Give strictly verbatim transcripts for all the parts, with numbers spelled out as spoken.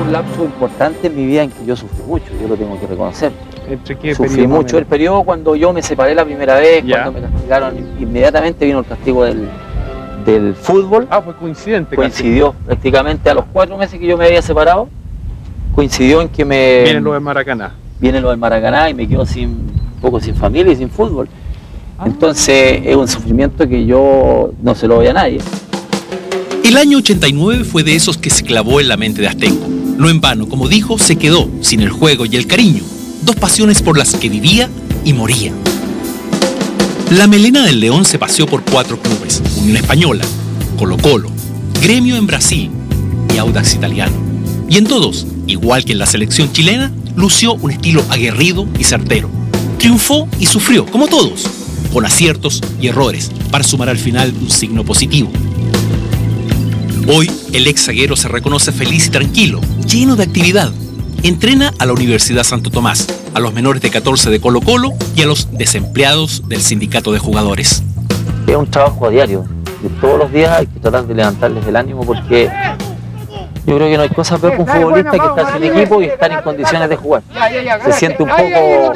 un lapso importante en mi vida en que yo sufrí mucho, yo lo tengo que reconocer. ¿Entre qué Sufrí mucho el periodo cuando yo me separé la primera vez, ya. Cuando me castigaron, inmediatamente vino el castigo del, del fútbol. Ah, fue coincidente. Coincidió casi. Prácticamente a los cuatro meses que yo me había separado, coincidió en que me... Viene lo del Maracaná. Viene lo del Maracaná y me quedo sin, un poco sin familia y sin fútbol. Ah. Entonces es un sufrimiento que yo no se lo doy a nadie. El año ochenta y nueve fue de esos que se clavó en la mente de Astengo. No en vano, como dijo, se quedó sin el juego y el cariño, dos pasiones por las que vivía y moría. La melena del León se paseó por cuatro clubes: Unión Española, Colo-Colo, Gremio en Brasil y Audax Italiano. Y en todos, igual que en la selección chilena, lució un estilo aguerrido y certero. Triunfó y sufrió, como todos, con aciertos y errores, para sumar al final un signo positivo. Hoy, el ex zaguero se reconoce feliz y tranquilo, lleno de actividad. Entrena a la Universidad Santo Tomás, a los menores de catorce de Colo-Colo y a los desempleados del sindicato de jugadores. Es un trabajo a diario. De todos los días hay que tratar de levantarles el ánimo porque yo creo que no hay cosa peor que un futbolista que estar sin equipo y estar en condiciones de jugar. Se siente un poco...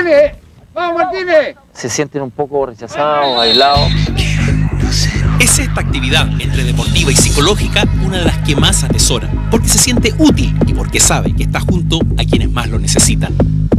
Se sienten un poco rechazados, aislados. Es esta actividad entre deportiva y psicológica una de las que más atesora, porque se siente útil y porque sabe que está junto a quienes más lo necesitan.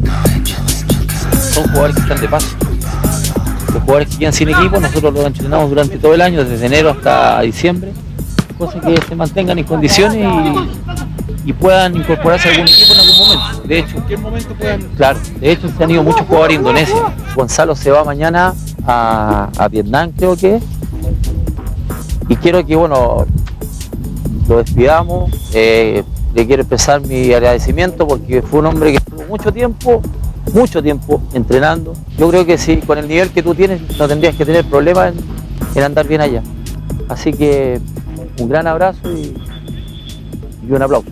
Son jugadores que están de paso. Los jugadores que quedan sin equipo, nosotros los entrenamos durante todo el año, desde enero hasta diciembre, cosa que se mantengan en condiciones y, y puedan incorporarse a algún equipo en algún momento. De hecho, ¿en qué momento pueden? Claro, de hecho se han ido muchos jugadores a Indonesia. Gonzalo se va mañana a, a Vietnam, creo que es. Y quiero que, bueno, lo despidamos. Eh, le quiero expresar mi agradecimiento porque fue un hombre que estuvo mucho tiempo, mucho tiempo entrenando. Yo creo que sí, con el nivel que tú tienes no tendrías que tener problemas en, en andar bien allá. Así que un gran abrazo y, y un aplauso.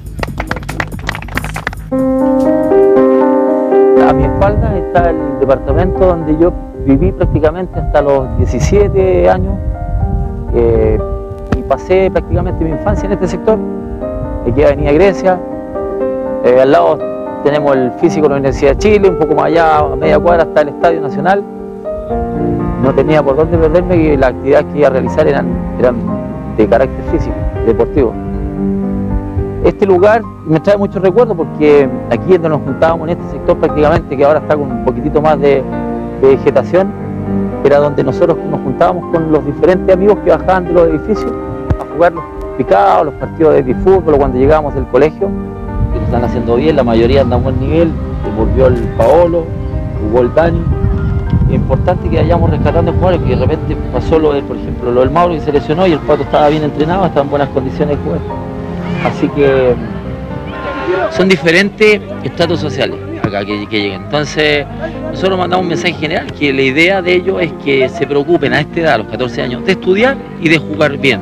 A mi espalda está el departamento donde yo viví prácticamente hasta los diecisiete años. Eh, y pasé prácticamente mi infancia en este sector. Aquí Avenida Grecia, eh, al lado tenemos el físico de la Universidad de Chile, un poco más allá, a media cuadra está el Estadio Nacional. No tenía por dónde perderme y las actividades que iba a realizar eran, eran de carácter físico, deportivo. Este lugar me trae muchos recuerdos porque aquí es donde nos juntábamos en este sector prácticamente, que ahora está con un poquitito más de, de vegetación. Era donde nosotros nos juntábamos con los diferentes amigos que bajaban de los edificios a jugar los picados, los partidos de fútbol o cuando llegábamos del colegio, que lo están haciendo bien, la mayoría anda a buen nivel, volvió el Paolo, jugó el Dani. Es importante que vayamos rescatando jugadores, que de repente pasó lo del, por ejemplo, lo del Mauro que se lesionó y el Pato estaba bien entrenado, estaba en buenas condiciones de jugar. Así que son diferentes estratos sociales acá que, que lleguen. Entonces nosotros mandamos un mensaje general que la idea de ellos es que se preocupen a esta edad, a los catorce años, de estudiar y de jugar bien.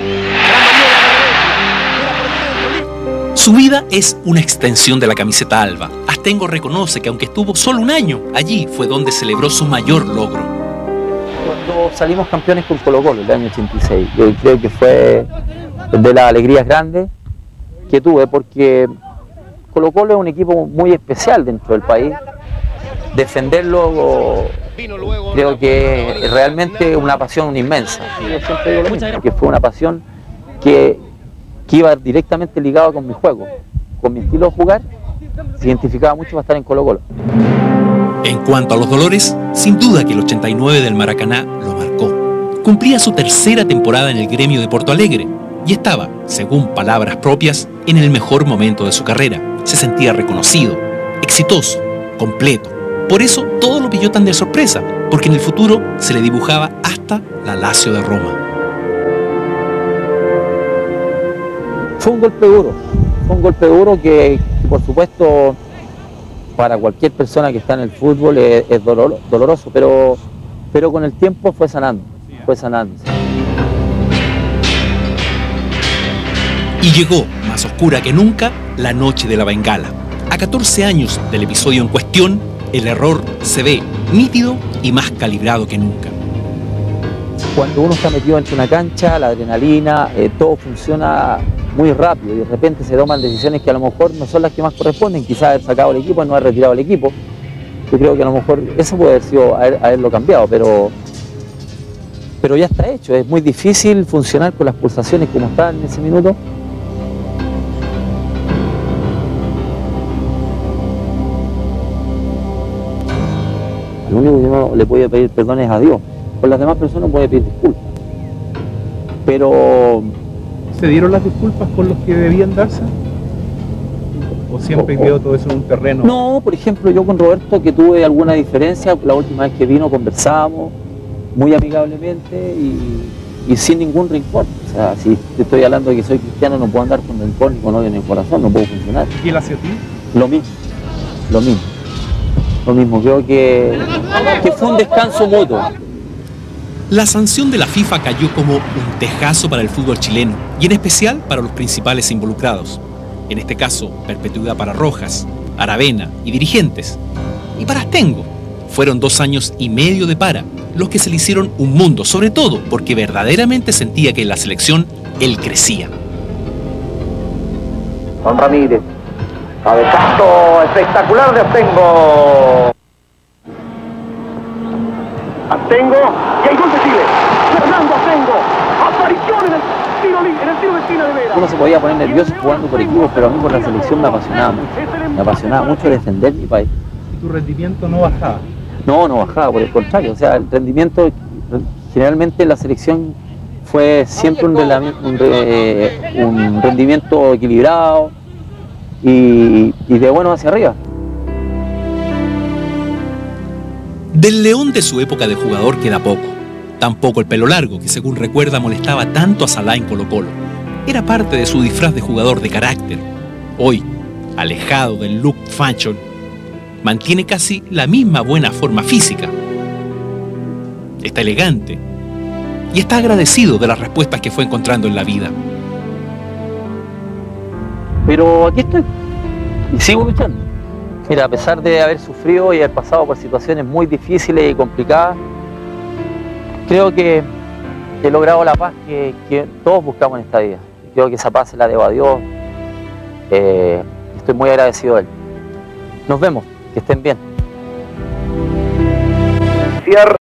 Su vida es una extensión de la camiseta alba. Astengo reconoce que aunque estuvo solo un año, allí fue donde celebró su mayor logro. Cuando salimos campeones con Colo-Colo el año ochenta y seis, yo creo que fue de las alegrías grandes que tuve porque Colo-Colo es un equipo muy especial dentro del país. Defenderlo creo que es realmente una pasión inmensa. Yo siempre digo lo mismo, que fue una pasión que, que iba directamente ligada con mi juego, con mi estilo de jugar, se identificaba mucho para estar en Colo-Colo. En cuanto a los dolores, sin duda que el ochenta y nueve del Maracaná lo marcó. Cumplía su tercera temporada en el Gremio de Porto Alegre y estaba, según palabras propias, en el mejor momento de su carrera. Se sentía reconocido, exitoso, completo. Por eso todo lo pilló tan de sorpresa, porque en el futuro se le dibujaba hasta la Lazio de Roma. Fue un golpe duro, fue un golpe duro que, que por supuesto para cualquier persona que está en el fútbol es, es dolor, doloroso, pero, pero con el tiempo fue sanando, fue sanando. Y llegó, más oscura que nunca, la noche de la bengala. A catorce años del episodio en cuestión, el error se ve nítido y más calibrado que nunca. Cuando uno está metido entre una cancha, la adrenalina, eh, todo funciona muy rápido y de repente se toman decisiones que a lo mejor no son las que más corresponden, quizás haber sacado el equipo, no haber retirado el equipo. Yo creo que a lo mejor eso puede haber sido haber, haberlo cambiado, pero, pero ya está hecho. Es muy difícil funcionar con las pulsaciones como estaban en ese minuto. Lo único que uno le puede pedir perdón es a Dios. Por las demás personas puede pedir disculpas. Pero... ¿Se dieron las disculpas con los que debían darse? ¿O siempre o, quedó todo eso en un terreno? No, por ejemplo, yo con Roberto, que tuve alguna diferencia, la última vez que vino conversamos muy amigablemente y, y sin ningún rencor. O sea, si te estoy hablando de que soy cristiano, no puedo andar con rencor ni con odio en el corazón, no puedo funcionar. ¿Y él hacia ti? Lo mismo, lo mismo. Lo mismo, creo que, que fue un descanso mutuo. La sanción de la FIFA cayó como un tejazo para el fútbol chileno y en especial para los principales involucrados. En este caso, perpetuidad para Rojas, Aravena y dirigentes. Y para Astengo, fueron dos años y medio de para, los que se le hicieron un mundo, sobre todo porque verdaderamente sentía que en la selección él crecía. Juan Ramírez. Cabezazo espectacular de Astengo. Astengo. Y hay gol de Chile. Fernando Astengo. Aparición en el tiro, en el tiro de esquina de Vera. Uno se podía poner nervioso jugando por equipos, pero a mí por la selección me apasionaba mucho. Me apasionaba mucho defender mi país. ¿Y tu rendimiento no bajaba? No, no bajaba, por el contrario. O sea, el rendimiento, generalmente en la selección fue siempre un, un, un rendimiento equilibrado. Y, y de bueno hacia arriba. Del León de su época de jugador queda poco. Tampoco el pelo largo, que según recuerda molestaba tanto a Salá en Colo-Colo. Era parte de su disfraz de jugador de carácter. Hoy, alejado del look fashion, mantiene casi la misma buena forma física. Está elegante y está agradecido de las respuestas que fue encontrando en la vida. Pero aquí estoy y sigo luchando. Mira, a pesar de haber sufrido y haber pasado por situaciones muy difíciles y complicadas, creo que he logrado la paz que, que todos buscamos en esta vida. Creo que esa paz se la debo a Dios. Eh, estoy muy agradecido de él. Nos vemos, que estén bien. Cierra.